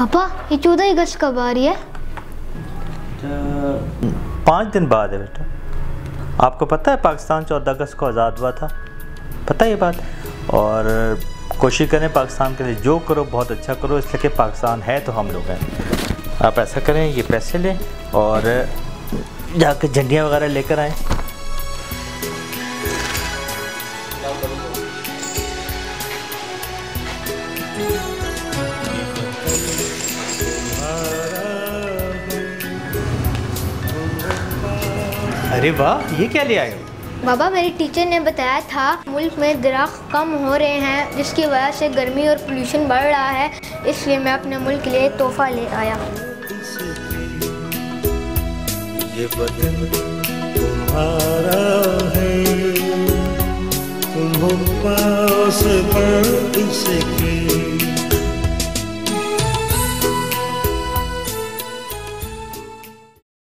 पापा ये 14 अगस्त कब आ रही है? 5 दिन बाद है बेटा। आपको पता है पाकिस्तान 14 अगस्त को आज़ाद हुआ था, पता है ये बात? और कोशिश करें पाकिस्तान के लिए जो करो बहुत अच्छा करो, इसलिए कि पाकिस्तान है तो हम लोग हैं। आप ऐसा करें, ये पैसे लें और जाकर झंडियाँ वगैरह लेकर आएँ। अरे वाह, ये क्या ले आए हो? बाबा मेरी टीचर ने बताया था मुल्क में दरख्त कम हो रहे हैं जिसकी वजह से गर्मी और पोल्यूशन बढ़ रहा है, इसलिए मैं अपने मुल्क के लिए तोहफा ले आया। ये बदन तुम्हारा है, तुम हो पास पर इसके